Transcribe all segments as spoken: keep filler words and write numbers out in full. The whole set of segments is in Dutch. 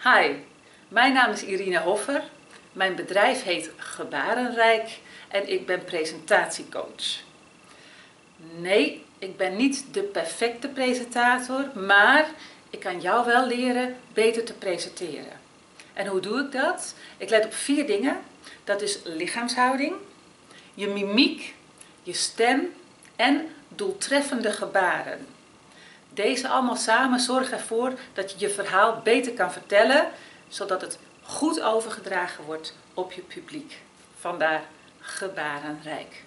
Hi, mijn naam is Irina Hoffer. Mijn bedrijf heet Gebarenrijk en ik ben presentatiecoach. Nee, ik ben niet de perfecte presentator, maar ik kan jou wel leren beter te presenteren. En hoe doe ik dat? Ik let op vier dingen. Dat is lichaamshouding, je mimiek, je stem en doeltreffende gebaren. Deze allemaal samen zorgen ervoor dat je je verhaal beter kan vertellen, zodat het goed overgedragen wordt op je publiek. Vandaar Gebarenrijk.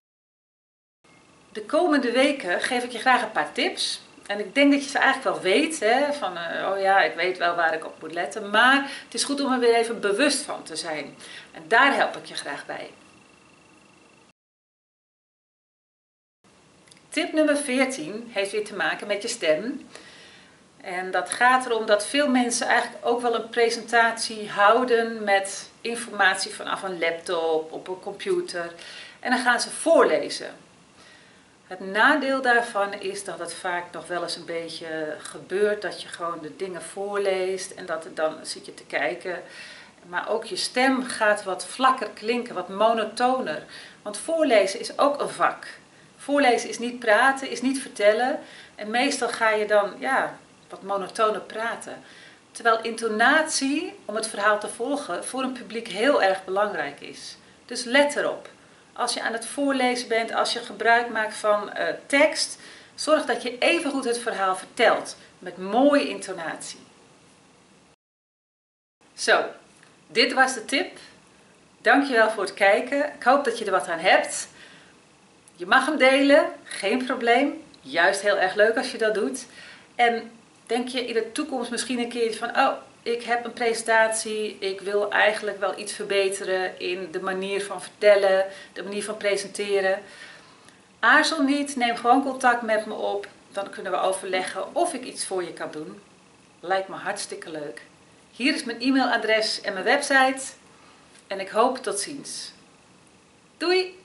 De komende weken geef ik je graag een paar tips. En ik denk dat je ze eigenlijk wel weet, hè? Van uh, oh ja, ik weet wel waar ik op moet letten. Maar het is goed om er weer even bewust van te zijn. En daar help ik je graag bij. Tip nummer veertien heeft weer te maken met je stem. En dat gaat erom dat veel mensen eigenlijk ook wel een presentatie houden met informatie vanaf een laptop, op een computer. En dan gaan ze voorlezen. Het nadeel daarvan is dat het vaak nog wel eens een beetje gebeurt dat je gewoon de dingen voorleest en dat het dan zit je te kijken. Maar ook je stem gaat wat vlakker klinken, wat monotoner. Want voorlezen is ook een vak. Voorlezen is niet praten, is niet vertellen. En meestal ga je dan ja, wat monotoner praten. Terwijl intonatie, om het verhaal te volgen, voor een publiek heel erg belangrijk is. Dus let erop. Als je aan het voorlezen bent, als je gebruik maakt van uh, tekst, zorg dat je evengoed het verhaal vertelt. Met mooie intonatie. Zo, dit was de tip. Dankjewel voor het kijken. Ik hoop dat je er wat aan hebt. Je mag hem delen, geen probleem. Juist heel erg leuk als je dat doet. En denk je in de toekomst misschien een keer van, oh, ik heb een presentatie, ik wil eigenlijk wel iets verbeteren in de manier van vertellen, de manier van presenteren. Aarzel niet, neem gewoon contact met me op. Dan kunnen we overleggen of ik iets voor je kan doen. Lijkt me hartstikke leuk. Hier is mijn e-mailadres en mijn website. En ik hoop tot ziens. Doei!